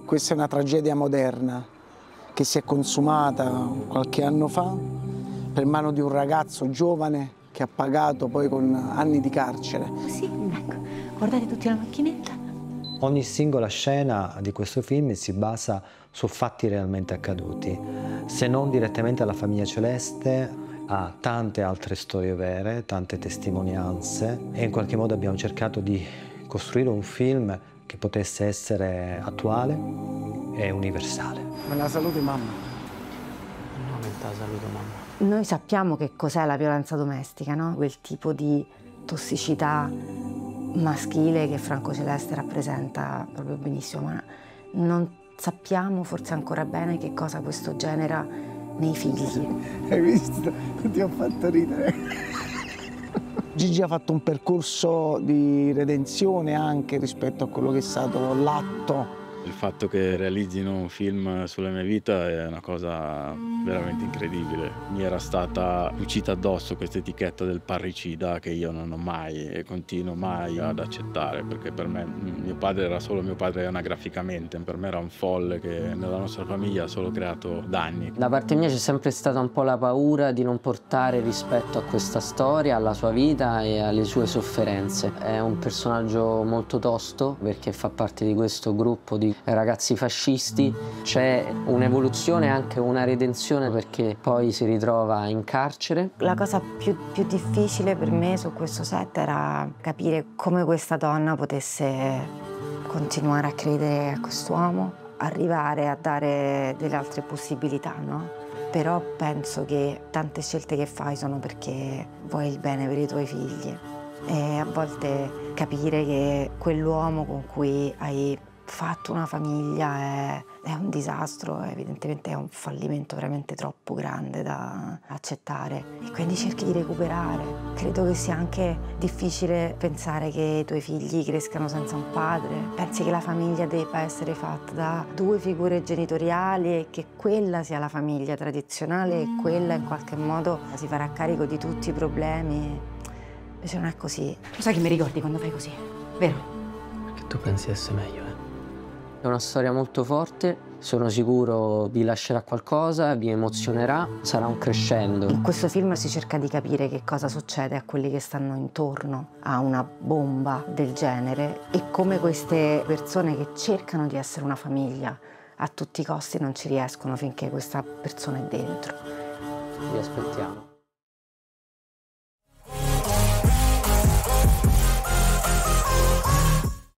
Questa è una tragedia moderna che si è consumata qualche anno fa per mano di un ragazzo giovane che ha pagato poi con anni di carcere. Sì, ecco, guardate tutti la macchinetta. Ogni singola scena di questo film si basa su fatti realmente accaduti, se non direttamente alla famiglia Celeste, a tante altre storie vere, tante testimonianze, e in qualche modo abbiamo cercato di costruire un film che potesse essere attuale e universale. Me la saluti, mamma? No, me la saluto, mamma. Noi sappiamo che cos'è la violenza domestica, no? Quel tipo di tossicità maschile che Franco Celeste rappresenta proprio benissimo, ma non sappiamo forse ancora bene che cosa questo genera nei figli. Hai visto? Ti ho fatto ridere. Gigi ha fatto un percorso di redenzione anche rispetto a quello che è stato l'atto. Il fatto che realizzino un film sulla mia vita è una cosa veramente incredibile. Mi era stata cucita addosso questa etichetta del parricida che io non ho mai e continuo mai ad accettare, perché per me mio padre era solo mio padre anagraficamente, per me era un folle che nella nostra famiglia ha solo creato danni. Da parte mia c'è sempre stata un po' la paura di non portare rispetto a questa storia, alla sua vita e alle sue sofferenze. È un personaggio molto tosto perché fa parte di questo gruppo di ragazzi fascisti. C'è un'evoluzione e anche una redenzione perché poi si ritrova in carcere. La cosa più difficile per me su questo set era capire come questa donna potesse continuare a credere a quest'uomo, arrivare a dare delle altre possibilità, no? Però penso che tante scelte che fai sono perché vuoi il bene per i tuoi figli e a volte capire che quell'uomo con cui hai fatto una famiglia è un disastro, evidentemente è un fallimento veramente troppo grande da accettare e quindi cerchi di recuperare. Credo che sia anche difficile pensare che i tuoi figli crescano senza un padre, pensi che la famiglia debba essere fatta da due figure genitoriali e che quella sia la famiglia tradizionale e quella in qualche modo si farà carico di tutti i problemi, invece non è così. Lo sai che mi ricordi quando fai così, vero? Perché tu pensi di essere meglio, È una storia molto forte, sono sicuro vi lascerà qualcosa, vi emozionerà, sarà un crescendo. In questo film si cerca di capire che cosa succede a quelli che stanno intorno a una bomba del genere e come queste persone che cercano di essere una famiglia a tutti i costi non ci riescono finché questa persona è dentro. Vi aspettiamo.